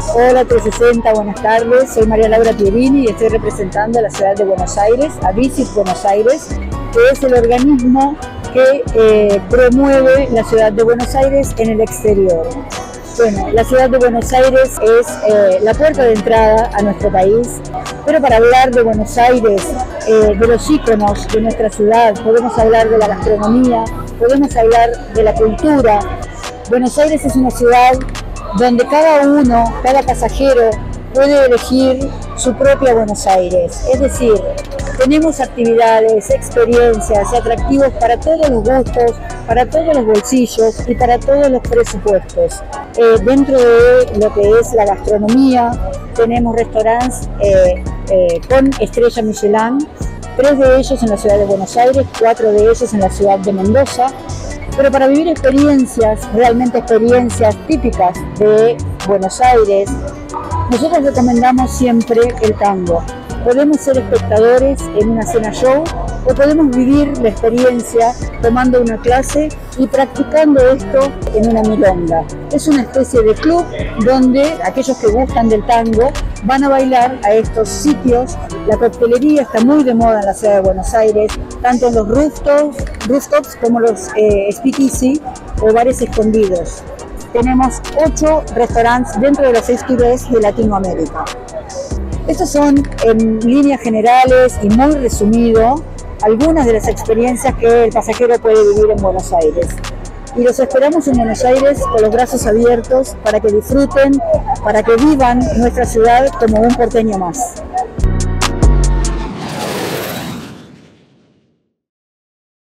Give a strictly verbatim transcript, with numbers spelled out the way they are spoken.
Hola trescientos sesenta, buenas tardes. Soy María Laura Pierini y estoy representando a la ciudad de Buenos Aires, a Visit Buenos Aires, que es el organismo que eh, promueve la ciudad de Buenos Aires en el exterior. Bueno, la ciudad de Buenos Aires es eh, la puerta de entrada a nuestro país, pero para hablar de Buenos Aires, eh, de los íconos de nuestra ciudad, podemos hablar de la gastronomía, podemos hablar de la cultura. Buenos Aires es una ciudad donde cada uno, cada pasajero puede elegir su propia Buenos Aires. Es decir, tenemos actividades, experiencias y atractivos para todos los gustos, para todos los bolsillos y para todos los presupuestos. Eh, dentro de lo que es la gastronomía, tenemos restaurantes eh, eh, con estrella Michelin, tres de ellos en la ciudad de Buenos Aires, cuatro de ellos en la ciudad de Mendoza. Pero para vivir experiencias, realmente experiencias típicas de Buenos Aires, nosotros recomendamos siempre el tango. Podemos ser espectadores en una cena show o podemos vivir la experiencia tomando una clase y practicando esto en una milonga. Es una especie de club donde aquellos que gustan del tango van a bailar a estos sitios. La coctelería está muy de moda en la ciudad de Buenos Aires, tanto en los rooftops, rooftops como los eh, speakeasy o bares escondidos. Tenemos ocho restaurantes dentro de los seis tours de Latinoamérica. Estos son, en líneas generales y muy resumido, algunas de las experiencias que el pasajero puede vivir en Buenos Aires. Y los esperamos en Buenos Aires con los brazos abiertos para que disfruten, para que vivan nuestra ciudad como un porteño más.